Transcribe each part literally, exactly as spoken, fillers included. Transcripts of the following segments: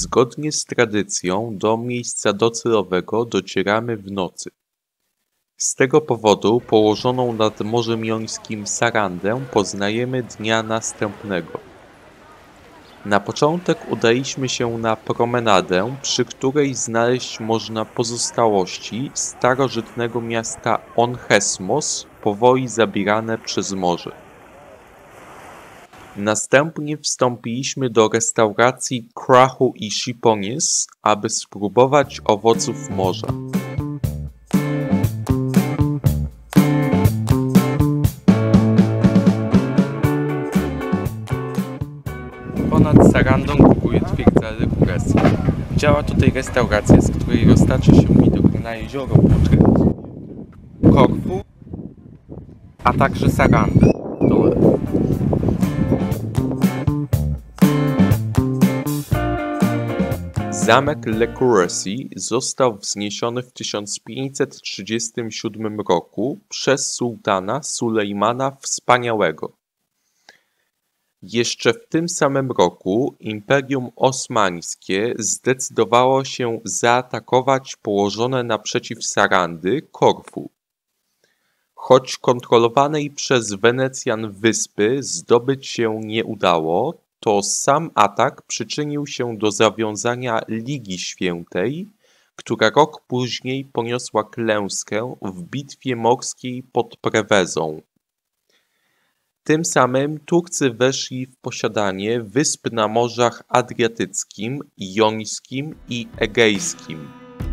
Zgodnie z tradycją do miejsca docelowego docieramy w nocy. Z tego powodu położoną nad Morzem Jońskim Sarandę poznajemy dnia następnego. Na początek udaliśmy się na promenadę, przy której znaleźć można pozostałości starożytnego miasta Onchesmos, powoli zabierane przez morze. Następnie wstąpiliśmy do restauracji Krachu i Shiponis, aby spróbować owoców morza. Ponad Sarandą góry twierdza Lekureski. Działa tutaj restauracja, z której roztacza się widok na jezioro Butry, Korfu, a także Sarandę w dole. Zamek Lekureski został wzniesiony w tysiąc pięćset trzydziestym siódmym roku przez sułtana Sulejmana Wspaniałego. Jeszcze w tym samym roku Imperium Osmańskie zdecydowało się zaatakować położone naprzeciw Sarandy Korfu. Choć kontrolowanej przez Wenecjan wyspy zdobyć się nie udało, to sam atak przyczynił się do zawiązania Ligi Świętej, która rok później poniosła klęskę w bitwie morskiej pod Prewezą. Tym samym Turcy weszli w posiadanie wysp na morzach Adriatyckim, Jońskim i Egejskim.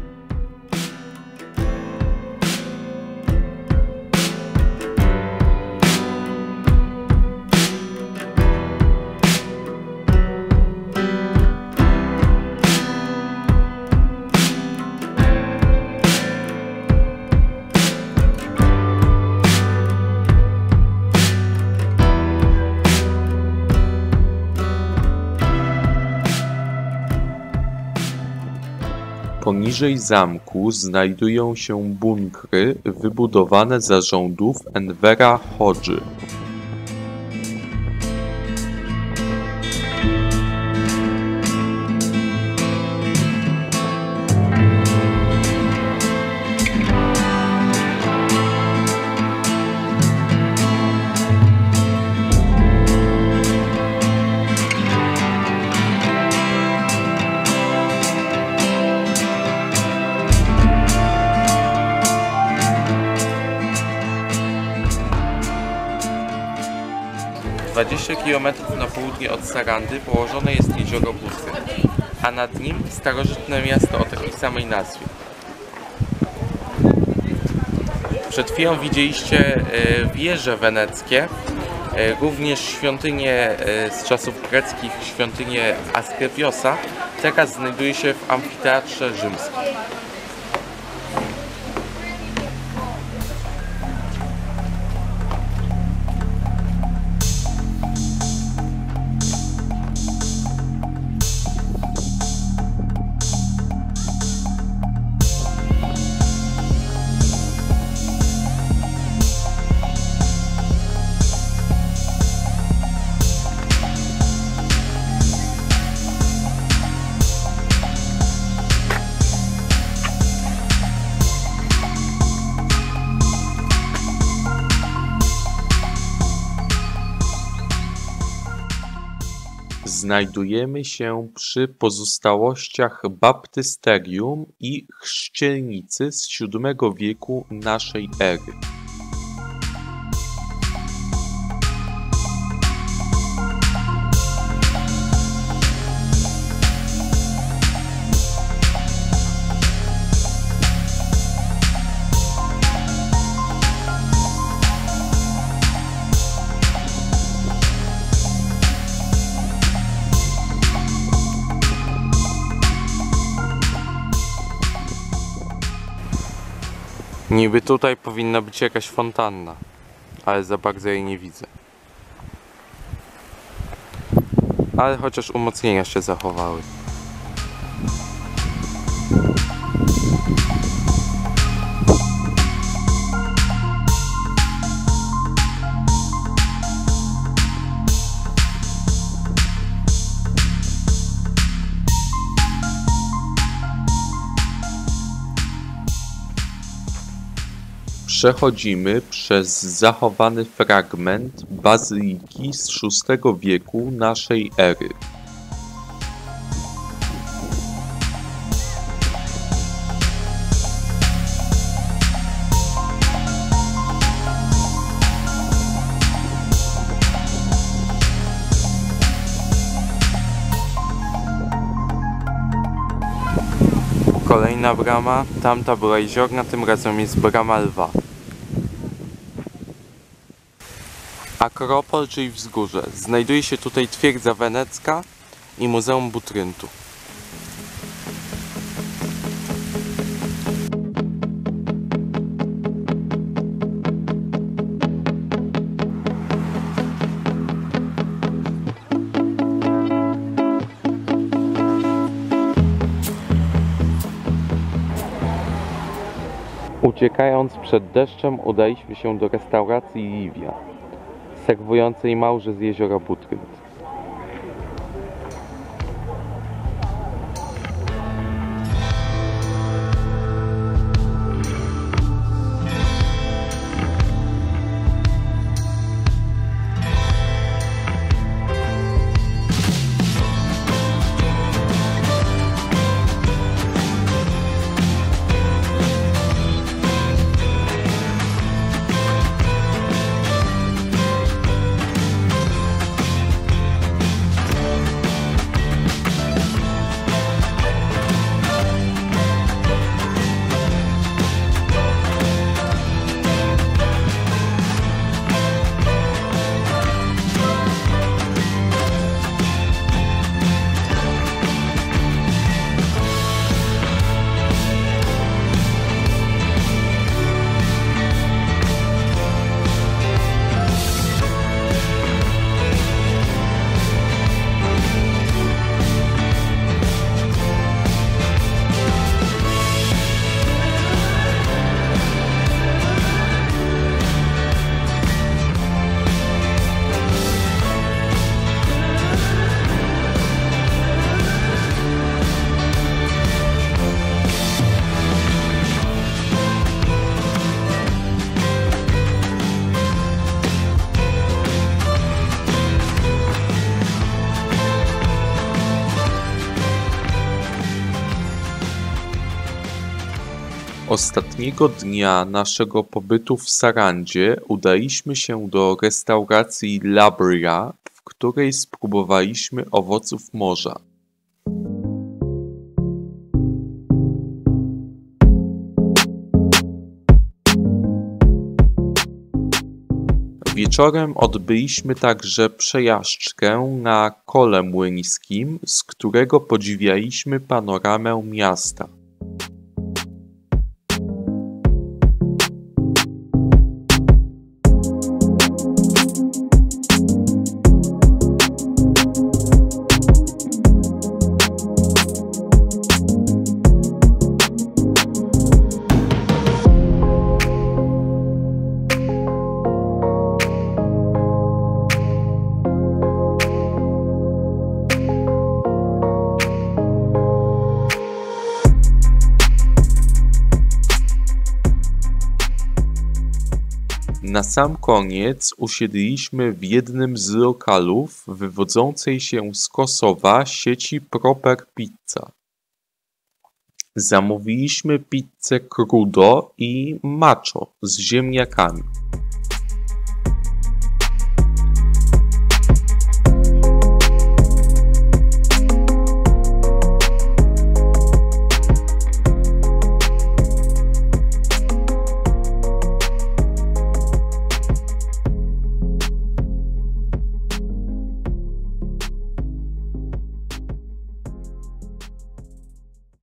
Poniżej zamku znajdują się bunkry wybudowane za rządów Envera Hodży. dwadzieścia kilometrów na południe od Sarandy położone jest jezioro Butry, a nad nim starożytne miasto o takiej samej nazwie. Przed chwilą widzieliście wieże weneckie, również świątynię z czasów greckich, świątynię Asklepiosa, teraz znajduje się w amfiteatrze rzymskim. Znajdujemy się przy pozostałościach baptysterium i chrzcielnicy z siódmego wieku naszej ery. Niby tutaj powinna być jakaś fontanna, ale za bardzo jej nie widzę. Ale chociaż umocnienia się zachowały. Przechodzimy przez zachowany fragment bazyliki z szóstego wieku naszej ery. Kolejna brama, tamta była jeziorna, tym razem jest brama lwa. Akropol, czyli wzgórze. Znajduje się tutaj twierdza wenecka i Muzeum Butryntu. Uciekając przed deszczem, udaliśmy się do restauracji Livia, serwującej małże z jeziora Butrynt. Ostatniego dnia naszego pobytu w Sarandzie udaliśmy się do restauracji Labria, w której spróbowaliśmy owoców morza. Wieczorem odbyliśmy także przejażdżkę na kole młyńskim, z którego podziwialiśmy panoramę miasta. Na sam koniec usiedliśmy w jednym z lokalów wywodzącej się z Kosowa sieci Proper Pizza. Zamówiliśmy pizzę crudo i macho z ziemniakami.